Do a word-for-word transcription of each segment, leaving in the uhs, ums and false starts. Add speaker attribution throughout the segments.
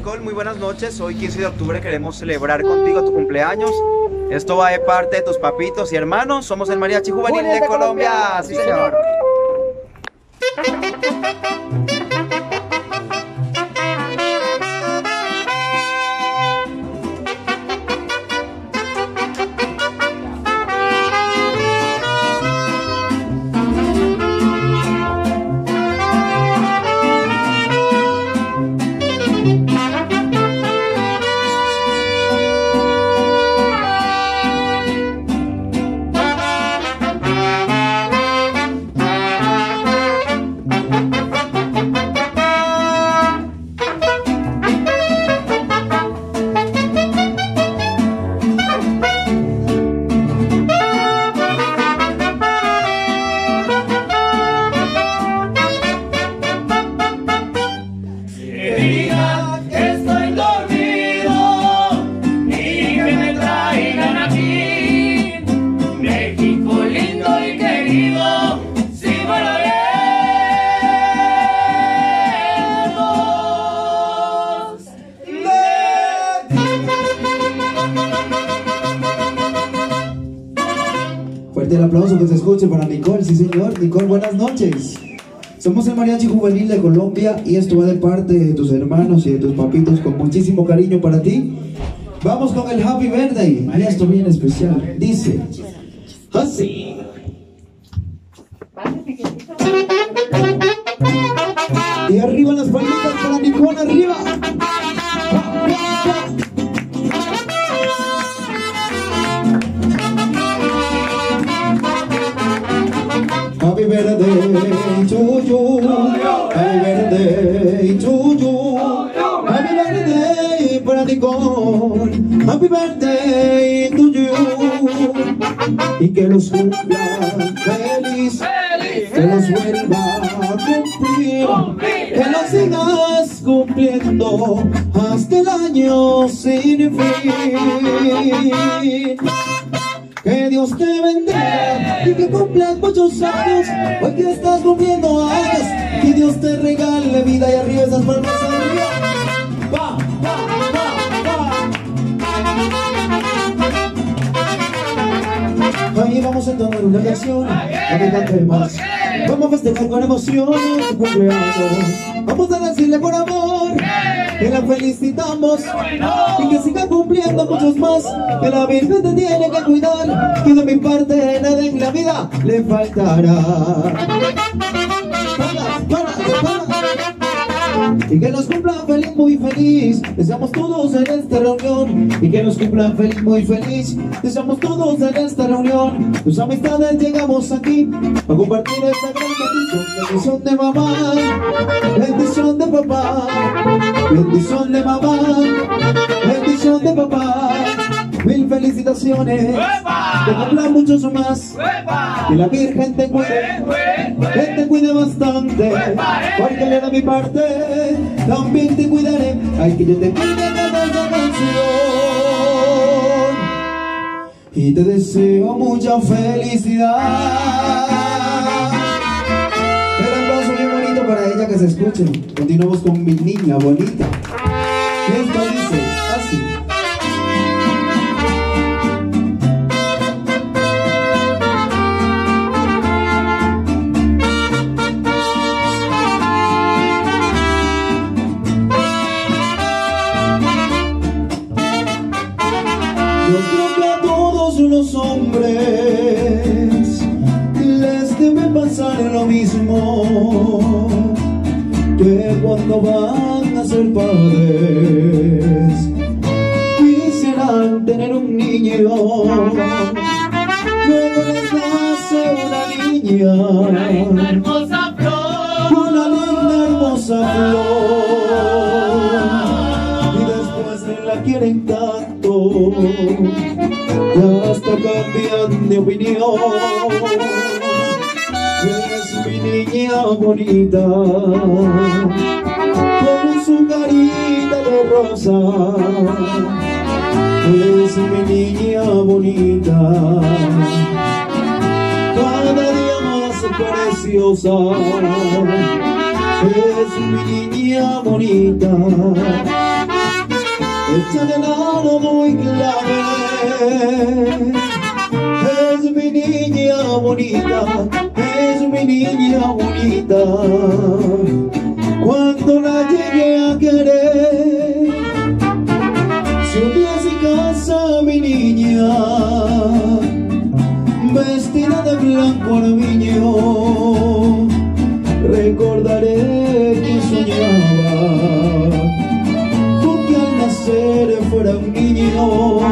Speaker 1: Nicole, muy buenas noches. Hoy quince de octubre queremos celebrar contigo tu cumpleaños. Esto va de parte de tus papitos y hermanos. Somos el Mariachi Juvenil de Colombia. Sí, señor.
Speaker 2: Fuerte el aplauso que se escuche para Nicole, sí señor. Nicole, buenas noches. Somos el Mariachi Juvenil de Colombia y esto va de parte de tus hermanos y de tus papitos con muchísimo cariño para ti. Vamos con el Happy Birthday y esto bien especial. Dice así. Y arriba las palmitas para Nicole, arriba. Happy birthday to you, happy birthday to you, happy birthday para Nicole, happy birthday to you. Y que los cumpla feliz, que los vuelva a cumplir, que los sigas cumpliendo hasta el año sin fin. Que Dios te bendiga y que cumplas muchos años. Hoy que estás cumpliendo años, que Dios te regale vida y arriba esas palmas arriba. Va, va, va, va. Ahí vamos a entonar una canción, a que cantemos. Vamos a festejar con emoción tu cumpleaños. Vamos a decirle por amor que la felicitamos y que siga cumpliendo muchos más, que la Virgen te tiene que cuidar, que de mi parte nada en la vida le faltará. Para, para, para. Y que nos cumpla feliz, muy feliz. Deseamos todos en esta reunión. Y que nos cumpla feliz, muy feliz. Deseamos todos en esta reunión. Tus amistades llegamos aquí a compartir esta gran bendición. Bendición de mamá, bendición de papá, bendición de mamá, bendición de papá. Mil felicitaciones, que cumplan muchos más, que la Virgen te cuide, que te cuide bastante, porque le da mi parte, también te cuidaré. Ay, que yo te cuide cada canción y te deseo mucha felicidad. Un aplauso bien bonito para ella, que se escuche. Continuamos con mi niña bonita. Y esto dice así. Yo creo que a todos los hombres les debe pasar lo mismo, que cuando van a ser padres quisieran tener un niño, luego les nace una niña, una linda hermosa flor, una linda hermosa flor, y después la quieren tanto, ya hasta cambian de opinión. Es mi niña bonita, con su carita de rosa. Es mi niña bonita, cada día más preciosa. Es mi niña bonita, Está llenado muy clave. Es mi niña bonita, es mi niña bonita. Cuando la llegue a querer, si un día se casa mi niña, vestida de blanco armiño, recordaré que soñaba con que al nacer fuera un niño.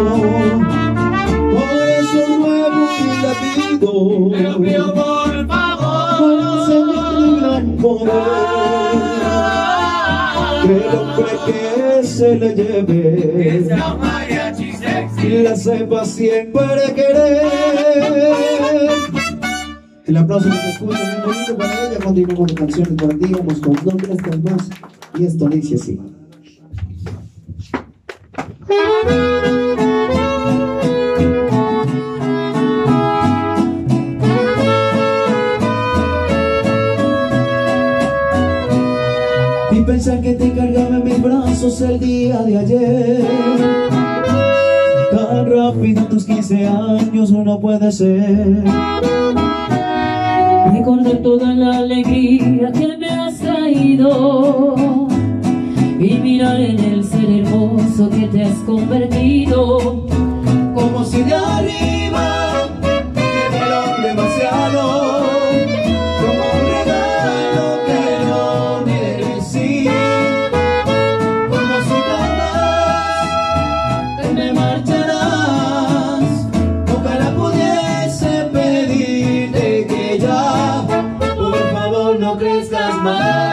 Speaker 2: Por eso ruego y le pido,
Speaker 3: Te lo pido por favor,
Speaker 2: con un señor de gran poder, que el hombre que se le lleve
Speaker 3: sea un mariachi sexy.
Speaker 2: y la sepa siempre querer. El aplauso que te escucha muy bonito para ella. Continuamos con canciones para ti. Vamos con dos, tres, tres más. Y esto dice así. Y pensar que te cargaba en mis brazos el día de ayer. Tan rápido tus quince años no puede ser.
Speaker 4: Recordar toda la alegría que me has traído y mirar en el ser hermoso que te has convertido.
Speaker 2: Como si de arriba me dieron demasiado, como un regalo que no merecí. Como si jamás te me marcharás, ojalá pudiese pedirte que ya, por favor, no crezcas más.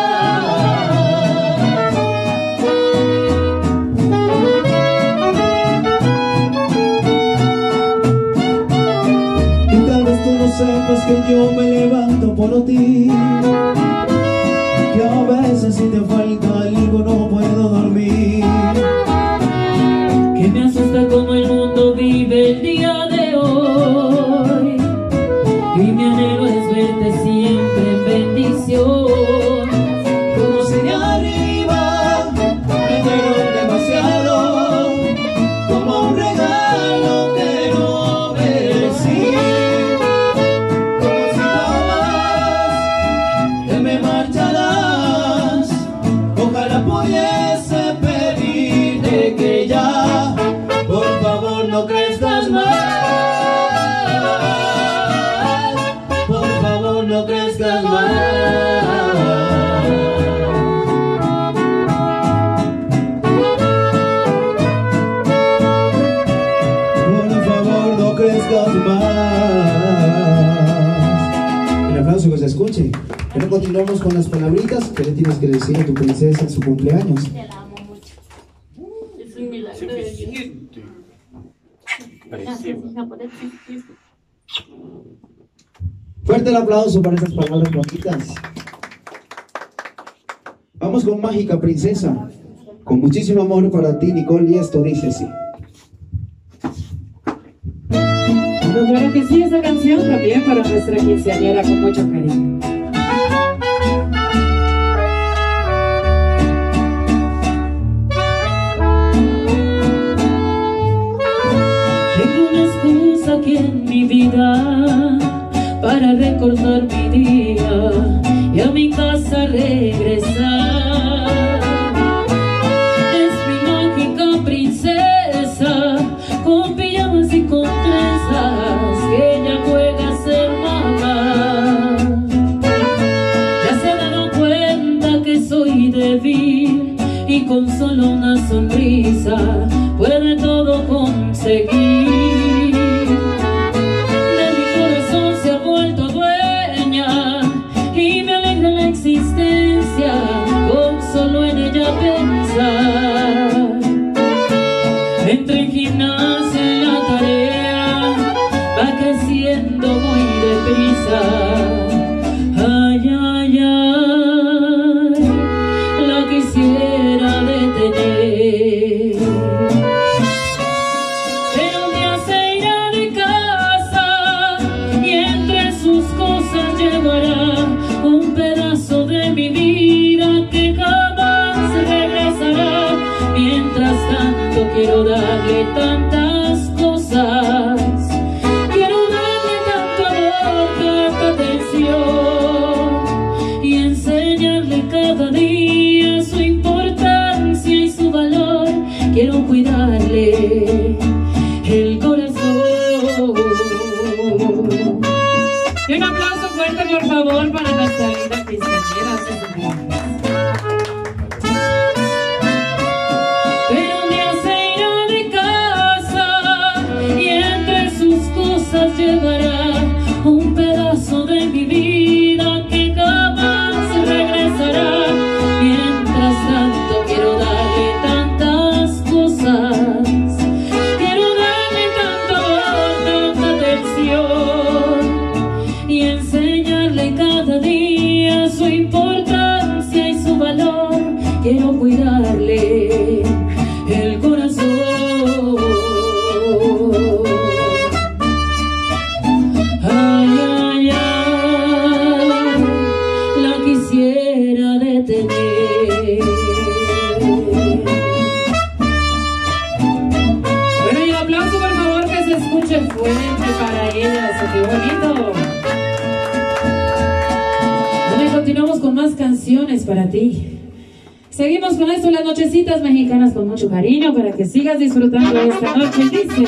Speaker 2: Sepas que yo me levanto por ti, que a veces si te falta algo no puedo dormir,
Speaker 4: Que me asusta como el mundo vive el día de hoy y mi anhelo es verte siempre en bendición.
Speaker 2: como si de arriba me dieron demasiado, como un regalo que no merecí. Ojalá pudiese pedirte que ya, por favor, no crezcas más. Por favor, no crezcas más. Por favor, no crezcas más. El aplauso que se escuche. Ahora continuamos con las palabritas que le tienes que decir a tu princesa en su cumpleaños.
Speaker 4: Te la amo mucho. Es un milagro de Dios. Gracias, hija, por existir.
Speaker 2: Fuerte el aplauso para esas palabras bonitas. Vamos con Mágica Princesa. Con muchísimo amor para ti, Nicole, y esto dice así.
Speaker 5: Bueno, claro que sí, esta canción también para nuestra quinceañera con mucho cariño.
Speaker 4: Aquí en mi vida para recordar mi día y a mi casa regresar. Es mi mágica princesa con pijamas y con trenzas que ella juega a ser mamá. Ya se ha dado cuenta que soy débil y con solo una sonrisa puede todo conseguir. Con solo en ella pensar, entre el gimnasio y la tarea va creciendo muy deprisa. Ay, ay, ay, la quisiera detener, pero un día se irá de casa y entre sus cosas llevará un pedazo de mi vida que jamás regresará. Mientras tanto quiero darle tantas cosas. Quiero darle tanto amor, tanta atención y enseñarle cada día su importancia y su valor. Quiero cuidarle el corazón. Y un aplauso fuerte, por favor, para nuestra linda quinceañera. Pero un día se irá de casa y entre sus cosas llevará un pedazo de mi vida que jamás regresará. Mientras tanto quiero darle tantas cosas, quiero darle tanto amor, tanta atención y enseñarle cada día su importancia y su valor. Quiero cuidarle el corazón. Ay, ay, ay, la quisiera detener. Bueno, y un aplauso, por favor, que se escuche fuerte para ellas. ¡Qué bonito! Bueno, y continuamos con más canciones para ti. Seguimos con esto, las nochecitas mexicanas con mucho cariño para que sigas disfrutando de esta noche. Dice: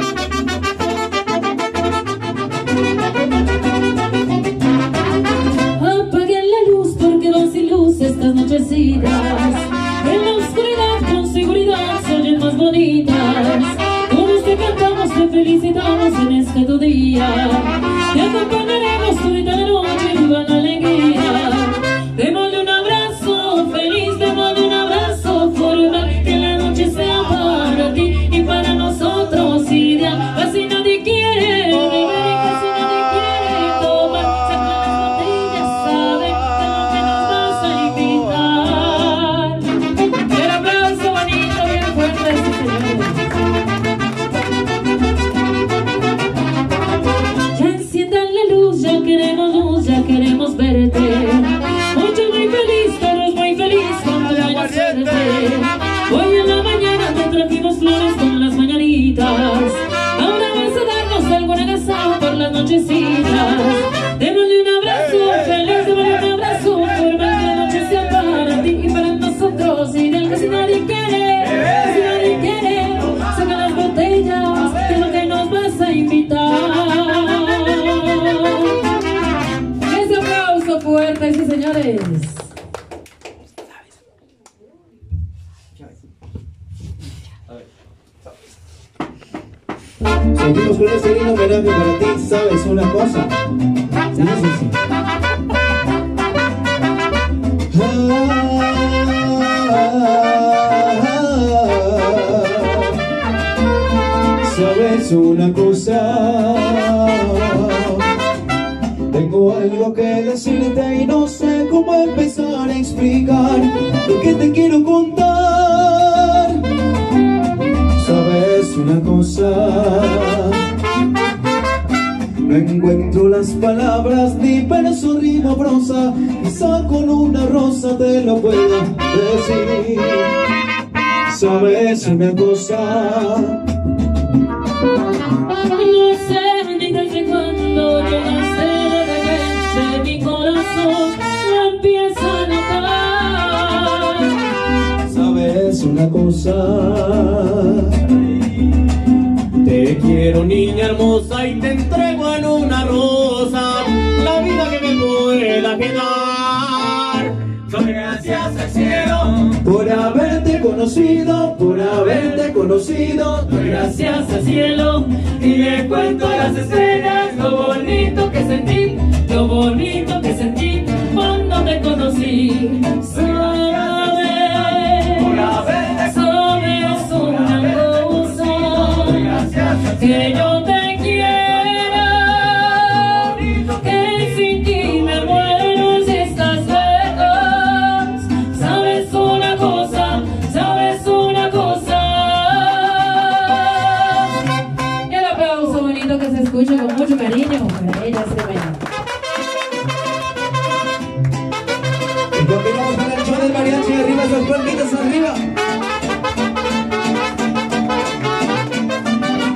Speaker 4: apaguen la luz porque van sin luz estas nochecitas. En la oscuridad con seguridad se oyen más bonitas. Todos te cantamos, te felicitamos en este tu día. Te acompañaremos toda la noche, viva la alegría. Démosle un abrazo feliz, démosle un abrazo formal, que la noche sea para ti y para nosotros ideal. Casi nadie quiere beber y casi nadie quiere tomar. Saca las botellas, sabe de lo que nos vas a invitar. El aplauso bonito, bien fuerte, sí, señores. Ya enciendan la luz, ya queremos luz, ya queremos verte. Mucho muy feliz, todos muy feliz con tu buena suerte. Hoy en la mañana te trajimos flores con las mañanitas. Ahora vas a darnos algo en agasajo por las nochecitas. Démosle un abrazo feliz, démosle un abrazo formal, que la noche sea para ti y para nosotros. Y del que si nadie quiere, si nadie quiere, saca las botellas, que es lo que nos vas a invitar. Ese aplauso fuerte, sí, señores.
Speaker 2: Seguimos con este lindo homenaje para ti. ¿Sabes una cosa? Dice así. ¿Sabes una cosa? Tengo algo que decirte y no sé cómo empezar a explicar lo que te quiero contar. ¿Sabes una cosa? No encuentro las palabras ni verso, rima, prosa. Quizá con una rosa te lo puedo decir. ¿Sabes una cosa?
Speaker 4: No sé ni desde cuándo llegaste de repente mi corazón lo empieza a notar.
Speaker 2: ¿Sabes una cosa?
Speaker 3: Te quiero, niña hermosa, y te entrego en una rosa la vida que me pueda quedar. Doy gracias al cielo
Speaker 2: por haberte conocido, por haberte conocido.
Speaker 3: doy gracias al cielo y le cuento a las estrellas lo bonito que sentí,
Speaker 4: Lo bonito que sentí cuando te conocí. Sabes,
Speaker 3: por haberte
Speaker 4: sabes una cosa,
Speaker 3: doy gracias al
Speaker 4: que
Speaker 3: cielo.
Speaker 4: yo te quiero, que sin ti me muero si estás lejos. Sabes una cosa, sabes una cosa. Y el aplauso bonito que se escucha con mucho cariño para ella, se baila.
Speaker 2: Y continuamos con el show del mariachi. Arriba esas palmitas, arriba.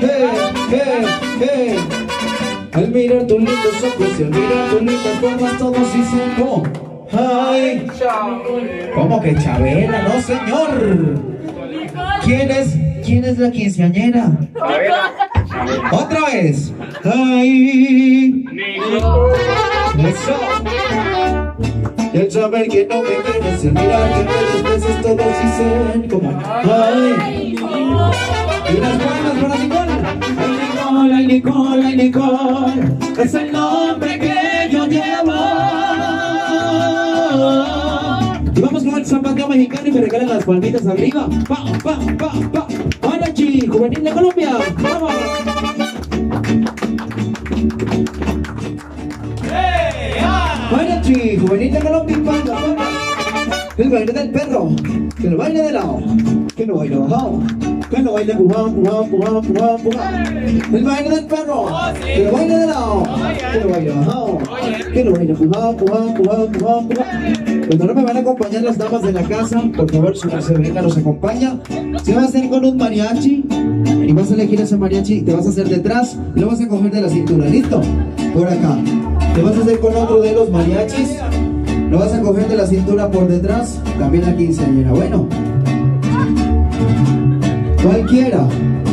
Speaker 2: hey, hey, hey. Al mirar tus lindos ojos y al mirar tus lindas formas todos dicen como ay, ¿cómo que Chabela? No señor. ¿Quién es, quién es la quinceañera? Otra vez. Ay, eso. Y al saber que no me quieres, al mirar que me desprecies todos dicen como ay. Y las palmas para Nicole. Ay Nicole, ay Nicole, es el nombre que yo llevo. Y vamos con el zapateo mexicano y me regalan las palmitas arriba. Pa, pa, pa, pa. Mariachi Juvenil de Colombia. Vamos. Mariachi Juvenil de Colombia. Panga, panga. El baile del perro, que lo baile de lado, que lo baile bajado, que lo baile puján, puján, puján, puján, puján. El baile del perro, que lo baile de lado, que lo baile bajado, que lo baile puján, puján, puján, puján, puján. Cuando no me van a acompañar las damas de la casa, por favor, su merced venga, nos acompaña. Se va a hacer con un mariachi y vas a elegir ese mariachi, te vas a hacer detrás y lo vas a coger de la cintura, ¿listo? Por acá. Te vas a hacer con otro de los mariachis. Lo vas a coger de la cintura por detrás, también la quinceañera. Bueno, cualquiera.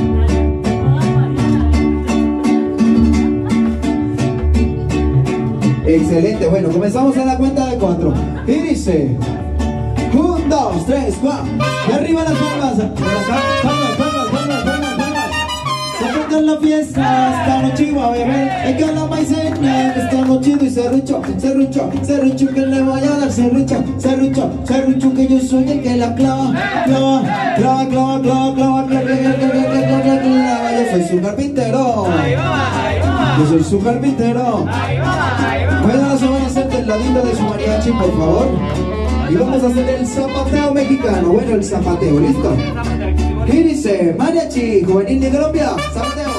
Speaker 2: Excelente, bueno, comenzamos a la cuenta de cuatro. Y dice, un, dos, tres, cuatro. Y arriba las palmas. Por acá, palmas, palmas, palmas, palmas, palmas. Se en la fiesta, esta noche va a beber. Es que la maicena, esta noche y serrucho, serrucho, serrucho que le voy a dar, serrucho, serrucho, serrucho que yo soy el que la clava, clava, clava, clava, clava, clava, clava, clava, clava, clava. Yo soy su carpintero, yo soy su carpintero. Bueno, ahora se van a hacer del ladito de su mariachi, por favor. Y vamos a hacer el zapateo mexicano. Bueno, el zapateo, ¿listo? Y dice, Mariachi Juvenil de Colombia, zapateo.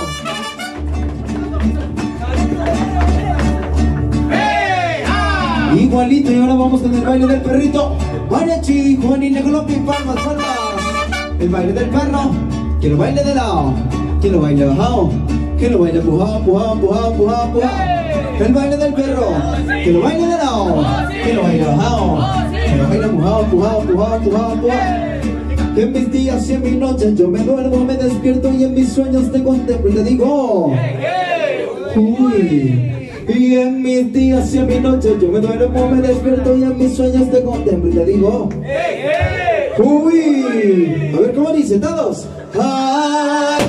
Speaker 2: Igualito, y ahora vamos con el baile del perrito. Mariachi Juvenil de Colombia, y palmas, palmas. El baile del perro, que lo baile de lado, que lo baile bajado, que lo baile pujado, pujado, pujado, pujado, pujado. El baile del perro, que lo baile de lado, que lo baile bajado, que lo baile pujado, pujado, pujado, pujado, pujado. Que en mis días y en mis noches yo me duermo, me despierto y en mis sueños te contemplo y te digo uy. Y en mis días y en mis noches yo me duermo, me despierto y en mis sueños te contemplo y te digo uy. A ver cómo dice todos. ¡Ay!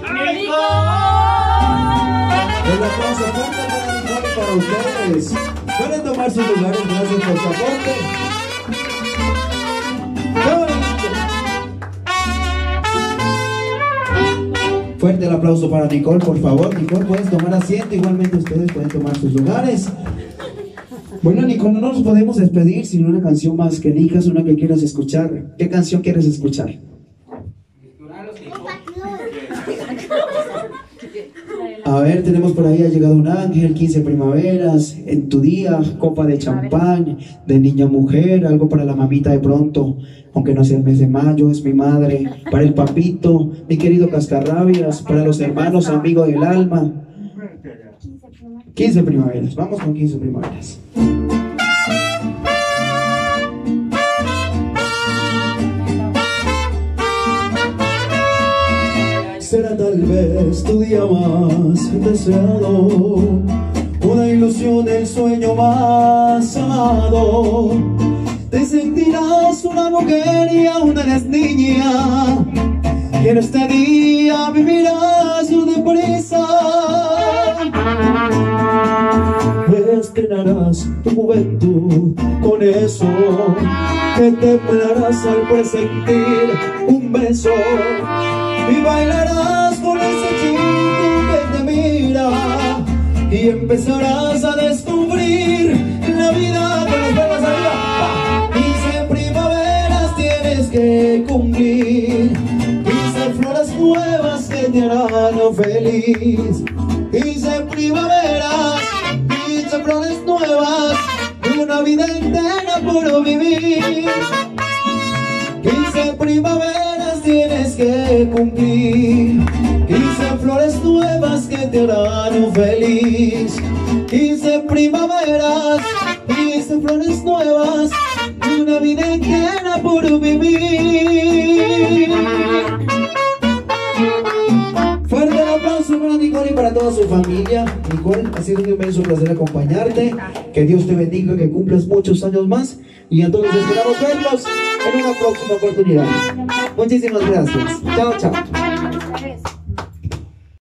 Speaker 2: El aplauso fuerte para Nicole y para ustedes. Pueden tomar sus lugares, gracias por su aporte. Fuerte el aplauso para Nicole, por favor. Nicole, puedes tomar asiento. Igualmente ustedes pueden tomar sus lugares. Bueno, Nicole, no nos podemos despedir sin una canción más que elijas, una que quieras escuchar. ¿Qué canción quieres escuchar? A ver, tenemos por ahí, ha llegado un ángel, quince primaveras, en tu día, copa de champán, de niña mujer, algo para la mamita de pronto, aunque no sea el mes de mayo, es mi madre, para el papito, mi querido cascarrabias, para los hermanos, amigos del alma. quince primaveras, vamos con quince primaveras. Será tal vez tu día más deseado, una ilusión, el sueño más amado. Te sentirás una mujer y aún eres niña, y en este día vivirás deprisa. Estrenarás tu juventud con eso, que temblarás al presentir un beso. Y bailarás con ese chico que te mira, y empezarás a descubrir la vida con las palmas arriba. quince primaveras tienes que cumplir, quince flores nuevas que te harán feliz. quince primaveras, quince flores nuevas, y una vida entera por vivir. quince primaveras tienes que cumplir, quince flores te harán feliz. Hice primaveras, hice flores nuevas, una vida entera por vivir. Fuerte el aplauso para Nicole y para toda su familia. Nicole, ha sido un inmenso placer acompañarte. Que Dios te bendiga, que cumplas muchos años más. Y a todos esperamos verlos en una próxima oportunidad. Muchísimas gracias. Chao, chao.